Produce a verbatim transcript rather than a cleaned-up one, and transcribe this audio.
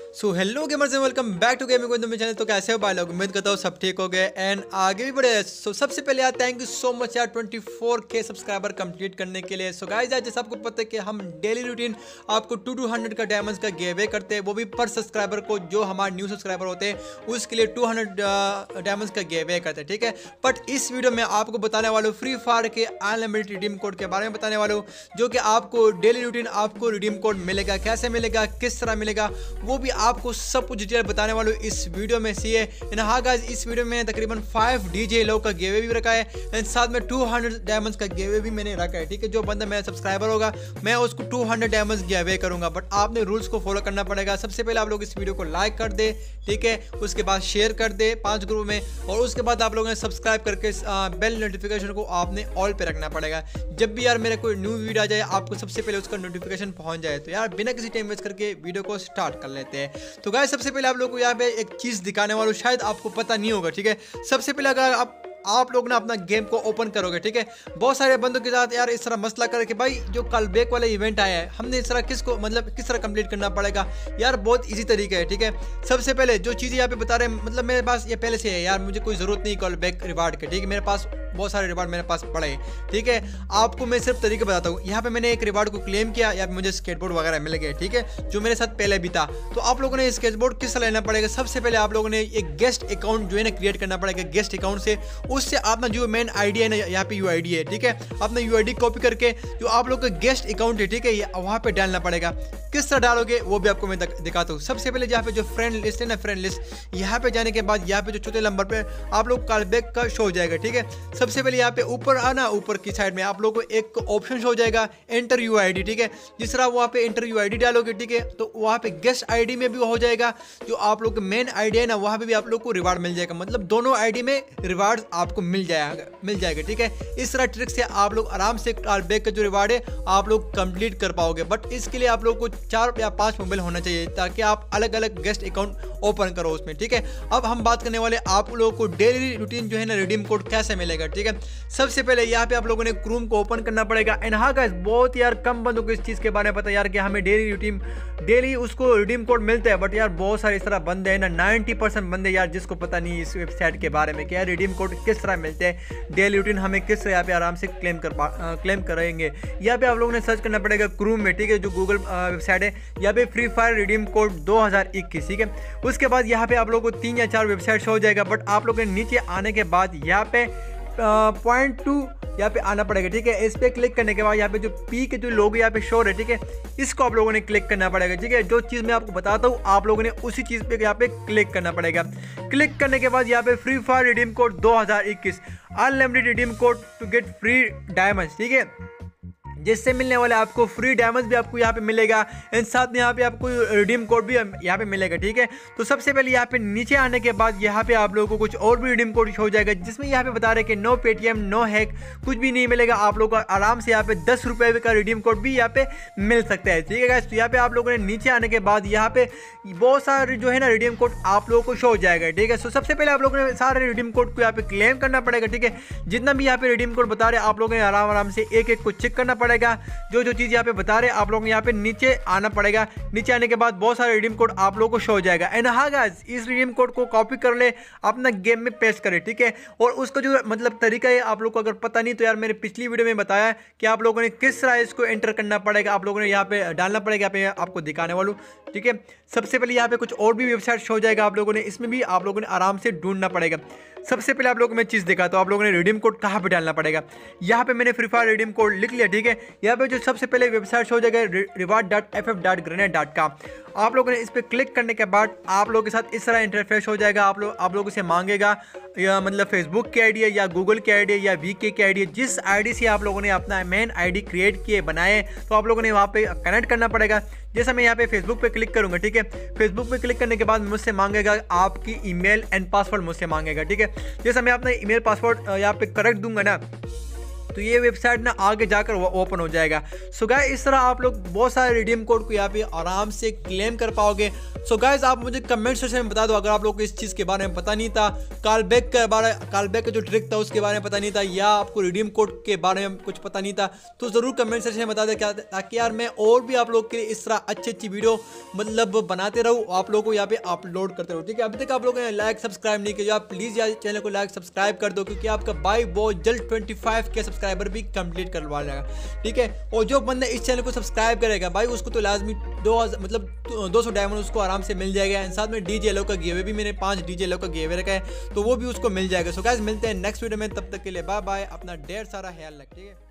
So hello gamers and welcome back to gaming with me channel. तो कैसे हो भाई लोग, उम्मीद करता हूँ सब ठीक हो गए एंड आगे भी बढ़े। सो so, सबसे पहले यार थैंक यू सो मच यार चौबीस के सब्सक्राइबर कंप्लीट करने के लिए। सो so, गाइस यार जैसे आपको पता है कि हम डेली रूटीन आपको टू टू हंड्रेड का डायमंड्स का गिव अवे करते हैं, वो भी पर सब्सक्राइबर को। जो हमारे न्यू सब्सक्राइबर होते हैं उसके लिए टू हंड्रेड डायमंड्स का गिव अवे करते हैं, ठीक है। बट इस वीडियो में आपको बताने वाला हूँ फ्री फायर के अनलिमिटेड रिडीम कोड के बारे में बताने वाला हूँ, जो कि आपको डेली रूटीन आपको रिडीम कोड मिलेगा, कैसे मिलेगा, किस तरह मिलेगा, वो भी आपको सब कुछ डिटेल बताने वाला हूँ इस वीडियो में। सी है हाँ गाइस, इस वीडियो में तकरीबन फाइव डीजे लोग का गिव अवे भी रखा है एंड साथ में टू हंड्रेड डायमंड्स का गिव अवे भी मैंने रखा है, ठीक है। जो बंदा मेरा सब्सक्राइबर होगा मैं उसको two hundred diamonds giveaway करूंगा, बट आपने रूल्स को फॉलो करना पड़ेगा। सबसे पहले आप लोग इस वीडियो को लाइक कर दे, ठीक है, उसके बाद शेयर कर दे पांच ग्रुप में, और उसके बाद आप लोगों ने सब्सक्राइब करके बेल नोटिफिकेशन को आपने ऑल पे रखना पड़ेगा। जब भी यार मेरा कोई न्यू वीडियो आ जाए आपको सबसे पहले उसका नोटिफिकेशन पहुंच जाए। तो यार बिना किसी टाइम वेस्ट करके वीडियो को स्टार्ट कर लेते हैं। तो गाइस सबसे पहले आप लोग को यहाँ पे एक चीज दिखाने वाला हूँ, शायद आपको पता नहीं होगा, ठीक है। सबसे पहले अगर आप आप लोग ना अपना गेम को ओपन करोगे, ठीक है, बहुत सारे बंदों के साथ यार इस तरह मसला करे कि भाई जो कल बैक वाला इवेंट आया है हमने इस तरह किसको मतलब किस तरह कंप्लीट करना पड़ेगा। यार बहुत इजी तरीका है, ठीक है। सबसे पहले जो चीज़ यहाँ पे बता रहे हैं, मतलब मेरे पास ये पहले से है यार, मुझे कोई जरूरत नहीं कॉल बैक रिवार्ड के, ठीक है। मेरे पास बहुत सारे रिवार्ड मेरे पास पड़े हैं, ठीक है। आपको मैं सिर्फ तरीका बताता हूँ। यहाँ पे मैंने एक रिवार्ड को क्लेम किया, या मुझे स्केटबोर्ड वगैरह मिल गए, ठीक है, जो मेरे साथ पहले भी था। तो आप लोगों ने स्केटबोर्ड किस तरह लेना पड़ेगा, सबसे पहले आप लोगों ने एक गेस्ट अकाउंट जो है ना क्रिएट करना पड़ेगा। गेस्ट अकाउंट से उससे अपना जो मेन आईडी है ना, यहाँ पे यू आई डी है, ठीक है, अपना यू आई डी कॉपी करके जो आप लोग का गेस्ट अकाउंट है, ठीक है, वहाँ पे डालना पड़ेगा। किस तरह डालोगे वो भी आपको मैं दिखाता हूँ। सबसे पहले यहाँ पे जो फ्रेंड लिस्ट है ना, फ्रेंड लिस्ट, यहाँ पे जाने के बाद यहाँ पे जो चौथे नंबर पे आप लोग कॉलबैक का शो हो जाएगा, ठीक है। सबसे पहले यहाँ पे ऊपर आना, ऊपर की साइड में आप लोगों को एक ऑप्शन शो हो जाएगा एंटर यू आई डी, ठीक है। जिस तरह वहाँ पे एंटर यू आई डी डालोगे, ठीक है, तो वहाँ पे गेस्ट आई डी में भी हो जाएगा, जो आप लोग का मेन आई डी है ना वहाँ पे भी आप लोग को रिवार्ड मिल जाएगा। मतलब दोनों आई डी में रिवार्ड आपको मिल जाएगा मिल जाएगा ठीक है। इस तरह ट्रिक से आप लोग आराम से कॉलबैक का जो रिवार्ड है आप लोग कंप्लीट कर पाओगे। बट इसके लिए आप लोग को चार या पांच मोबाइल होना चाहिए ताकि आप अलग अलग गेस्ट अकाउंट ओपन करो उसमें, ठीक है। अब हम बात करने वाले आप लोगों को डेली रूटीन जो है ना रिडीम कोड कैसे मिलेगा, ठीक है। सबसे पहले यहाँ पे आप लोगों ने क्रोम को ओपन करना पड़ेगा एंड हाँ गाइस, बहुत यार कम बंदों को इस चीज़ के बारे में पता यार कि हमें डेली रूटीन डेली उसको रिडीम कोड मिलता है। बट यार बहुत सारे इस तरह बंदे हैं ना, नाइन्टी परसेंट बंदे यार जिसको पता नहीं इस वेबसाइट के बारे में कि यार रिडीम कोड किस तरह मिलते हैं, डेली रूटीन हमें किस तरह यहाँ पे आराम से क्लेम कर क्लेम करेंगे। यहाँ पे आप लोगों ने सर्च करना पड़ेगा क्रोम में, ठीक है, जो गूगल वेबसाइट है, यहाँ पे फ्री फायर रिडीम कोड दो हज़ार इक्कीस, ठीक है। उसके बाद यहाँ पे आप लोगों को तीन या चार वेबसाइट हो जाएगा। बट आप लोगों ने नीचे आने के बाद यहाँ पे पॉइंट टू यहाँ पे आना पड़ेगा, ठीक है। इस पे क्लिक करने के बाद यहाँ पे जो पी के जो लोगो यहाँ पे शो है, ठीक है, इसको आप लोगों ने क्लिक करना पड़ेगा, ठीक है। जो चीज़ मैं आपको बताता हूँ आप लोगों ने उसी चीज़ पे यहाँ पे क्लिक करना पड़ेगा। क्लिक करने के बाद यहाँ पे फ्री फायर रिडीम कोड दो हज़ार इक्कीस unlimited redeem code to get free diamonds, ठीक है, जिससे मिलने वाले आपको फ्री डायमंड्स भी आपको यहाँ पे मिलेगा एंड साथ में यहाँ पे आपको रिडीम कोड भी यहाँ पे मिलेगा, ठीक है। तो सबसे पहले यहाँ पे नीचे आने के बाद यहाँ पे आप लोगों को कुछ और भी रिडीम कोड हो जाएगा, जिसमें यहाँ पे बता रहे हैं कि नो पेटीएम नो हैक, कुछ भी नहीं मिलेगा। आप लोगों को आराम से यहाँ पे दस रुपये का रिडीम कोड भी यहाँ पे मिल सकता है, ठीक है गाइस। तो यहाँ पे आप लोगों ने नीचे आने के बाद यहाँ पे बहुत सारे जो है ना रिडीम कोड आप लोगों को शो हो जाएगा, ठीक है। तो सबसे पहले आप लोगों ने सारे रिडीम कोड को यहाँ पे क्लेम करना पड़ेगा, ठीक है। जितना भी यहाँ पे रिडीम कोड बता रहे हैं आप लोगों ने आराम आराम से एक एक को चेक करना पड़ेगा। जो जो चीज़ यहाँ पे बता रहे हैं आप लोगों को यहाँ पे नीचे आना पड़ेगा। नीचे आने के बाद बहुत सारे रिडीम कोड आप लोगों को शो हो जाएगा एंड हाँ गाइस, इस रिडीम कोड को कॉपी कर ले, अपना गेम में पेस्ट करें, ठीक है। और उसका जो मतलब तरीका है आप लोग को अगर पता नहीं तो यार मेरे पिछली वीडियो में बताया कि आप लोगों ने किस तरह इसको एंटर करना पड़ेगा, आप लोगों ने यहाँ पे डालना पड़ेगा, यहाँ पे आपको दिखाने वालू, ठीक है। सबसे पहले यहाँ पे कुछ और भी वेबसाइट शो हो जाएगा आप लोगों ने, इसमें भी आप लोगों ने आराम से ढूंढना पड़ेगा। सबसे पहले आप लोगों को मैं चीज़ दिखा तो आप लोगों ने रिडीम कोड कहाँ पे डालना पड़ेगा। यहाँ पे मैंने फ्री फायर रिडीम कोड लिख लिया, ठीक है। यहाँ पे जो सबसे पहले वेबसाइट हो जाएगा reward dot F F dot grenade dot com. आप लोगों ने इस पर क्लिक करने के बाद आप लोगों के साथ इस तरह इंटरफेस हो जाएगा। आप लोग आप लोगों से मांगेगा या मतलब फेसबुक की आईडी है या गूगल की आईडी है या वीके की आईडी है, जिस आईडी से आप लोगों ने अपना मेन आईडी क्रिएट किए बनाए तो आप लोगों ने वहाँ पे कनेक्ट करना पड़ेगा। जैसे मैं यहाँ पे फेसबुक पे क्लिक करूँगा, ठीक है, फेसबुक पे क्लिक करने के बाद मुझसे मांगेगा आपकी ईमेल एंड पासवर्ड मुझसे मांगेगा, ठीक है। जैसे मैं अपना ईमेल पासवर्ड यहाँ पे करेक्ट दूंगा ना, तो ये वेबसाइट ना आगे जाकर ओपन हो जाएगा। सो गाइस इस तरह आप लोग बहुत सारे रिडीम कोड को यहाँ पे आराम से क्लेम कर पाओगे। सो गाइस आप मुझे कमेंट सेक्शन में बता दो अगर आप लोग को इस चीज़ के बारे में पता नहीं था, कॉलबैक के बारे कॉलबैक का जो ट्रिक था उसके बारे में पता नहीं था, या आपको रिडीम कोड के बारे में कुछ पता नहीं था, तो ज़रूर कमेंट सेक्शन में बता दें क्या, ताकि यार मैं और भी आप लोग के लिए इस तरह अच्छी अच्छी वीडियो मतलब बनाते रहूँ, आप लोगों को यहाँ पे अपलोड करते रहूँ। ठीक है, अभी तक आप लोगों ने लाइक सब्सक्राइब नहीं किया, आप प्लीज़ यार चैनल को लाइक सब्सक्राइब कर दो, क्योंकि आपका भाई बहुत जल्द पच्चीस के सब्सक्राइबर भी कंप्लीट करवा लेगा। ठीक है, और जो बंदा इस चैनल को सब्सक्राइब करेगा भाई उसको तो लाजमी दो मतलब दो सौ डायमंड उसको आराम से मिल जाएगा। साथ में डीजे लो का गिवे भी मैंने पांच डीजे लो का गिवे रखा है, तो वो भी उसको मिल जाएगा। सो गाइस मिलते हैं नेक्स्ट वीडियो में, तब तक के लिए बाय बाय, अपना ढेर सारा ख्याल रखिए।